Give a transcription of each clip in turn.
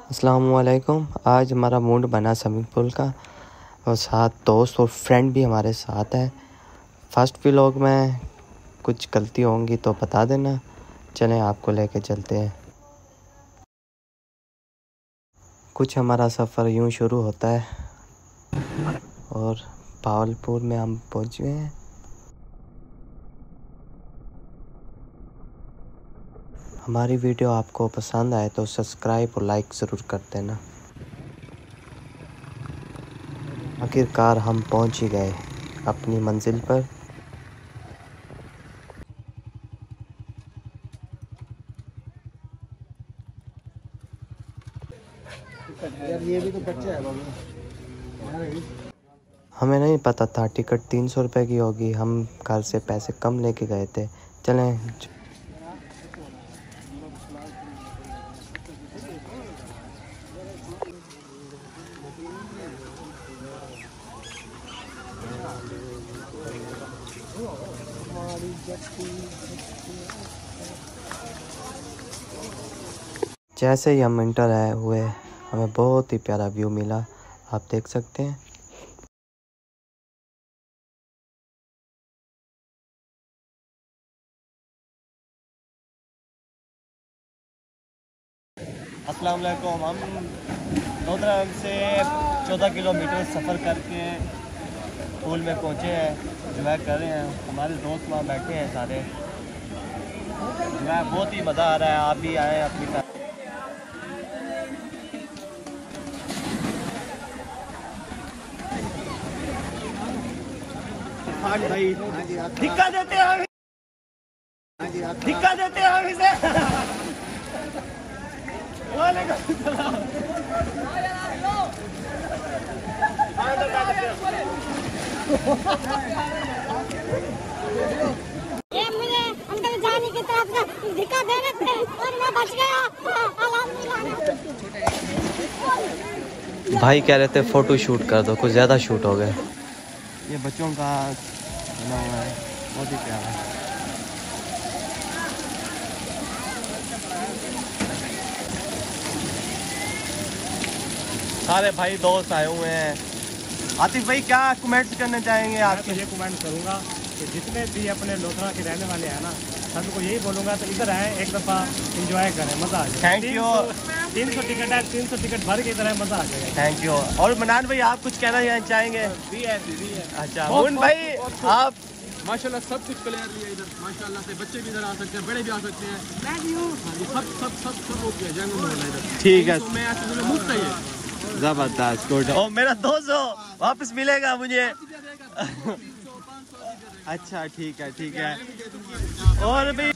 अस्सलामुअलैकुम। आज हमारा मूड बना स्विमिंग पूल का और साथ दोस्त और फ्रेंड भी हमारे साथ हैं। फर्स्ट व्लॉग में कुछ गलती होंगी तो बता देना। चलें आपको लेके चलते हैं। कुछ हमारा सफ़र यूं शुरू होता है और भावलपुर में हम पहुँच गए हैं। हमारी वीडियो आपको पसंद आए तो सब्सक्राइब और लाइक ज़रूर कर देना। आखिरकार हम पहुंच ही गए अपनी मंजिल पर। यार ये भी तो बच्चा है बाबू। हमें नहीं पता था टिकट 300 रुपये की होगी। हम घर से पैसे कम लेके गए थे। चलें। जैसे ही हम इंटर आए हुए हमें बहुत ही प्यारा व्यू मिला, आप देख सकते हैं। अस्सलाम वालेकुम। हम लोधरा से 14 किलोमीटर सफ़र करके पूल में पहुँचे हैं। एंजॉय कर रहे हैं। हमारे दोस्त वहाँ बैठे हैं सारे। बहुत ही मज़ा आ रहा है। आप भी आए अपनी साथ। भाई धिक्का देते हैं, धिक्का देते हैं हम इसे। ये मुझे अंदर जाने की तरफ से धिक्का दे रहे थे और मैं बच गया। भाई कह रहे थे फ़ोटो शूट कर दो, कुछ ज़्यादा शूट हो गए। ये बच्चों का बना हुआ है, बहुत ही प्यारा है। सारे भाई दोस्त आए हुए हैं। आतिफ भाई क्या कमेंट्स करना चाहेंगे आपके? ये कमेंट करूंगा कि जितने भी अपने लोधरा के रहने वाले हैं ना, सबको यही बोलूंगा तो इधर आए, एक दफ़ा एंजॉय करें, मज़ा आ जाए। Thank you. 300 टिकट है, 300 टिकट भर के इधर है, मज़ा आ जाएगा। Thank you. और मनान भाई आप कुछ कहना चाहेंगे? भी है। अच्छा मुन भाई आप? माशाल्लाह सब कुछ क्लियर भी है इधर। माशाल्लाह से बच्चे भी इधर आ सकते हैं, बड़े भी आ सकते हैं। मैं भी हूँ। सब ओके है, जंगल में इधर। ठीक है, तो मैं ऐसे मुफ्त है ये। जबरदस्त, गुड। ओ मेरा 200 वापस मिलेगा मुझे। अच्छा ठीक है, ठीक है। और भी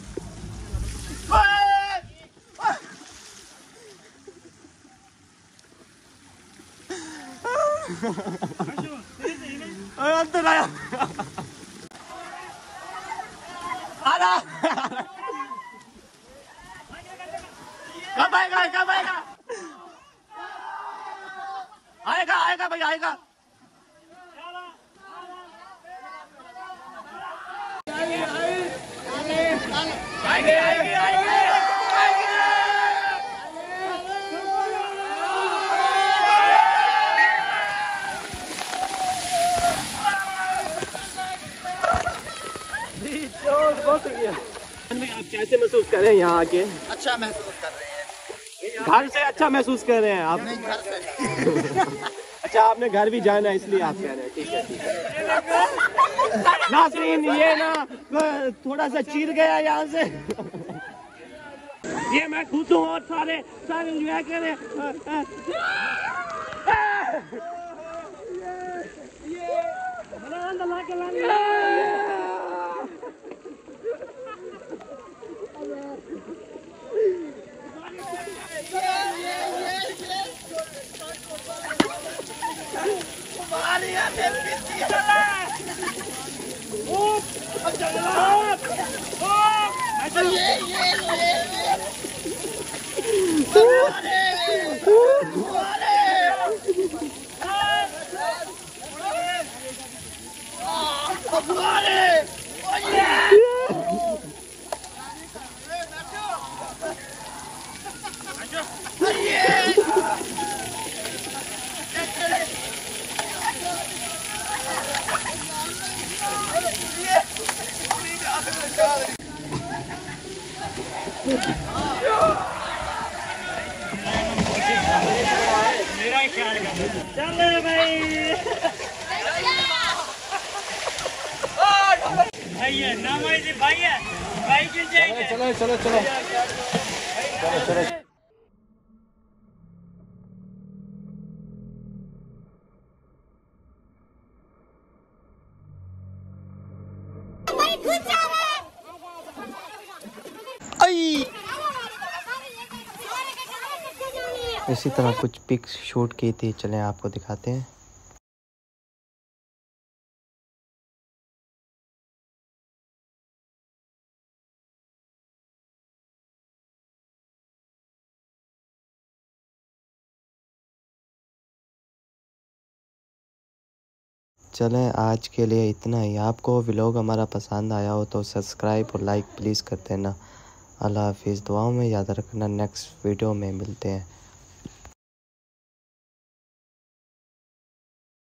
अंदर आया। कब आएगा, कब आएगा? आएगा आएगा भाई, आएगा। आएंगे आएंगे आएंगे। आप कैसे महसूस कर रहे हैं यहाँ आके? अच्छा महसूस कर रहे हैं। घर से अच्छा महसूस कर रहे हैं आप? नहीं, घर से। अच्छा आपने घर भी जाना है इसलिए आप कह रहे हैं। ठीक है, ठीक है। नाज़रीन ये ना थोड़ा सा चीर गया यहाँ से। ये मैं खुश हूँ और सारे एंजॉय कर रहे हैं। अरे चलो भाई भाई है ना भाई है भाई चलो चलो चलो चलो भाई खुद जा रहे हैं। इसी तरह कुछ पिक्स शूट की थी, चलें आपको दिखाते हैं। चलें आज के लिए इतना ही। आपको व्लॉग हमारा पसंद आया हो तो सब्सक्राइब और लाइक प्लीज़ कर देना। अल्लाह हाफिज़। दुआओं में याद रखना। नेक्स्ट वीडियो में मिलते हैं।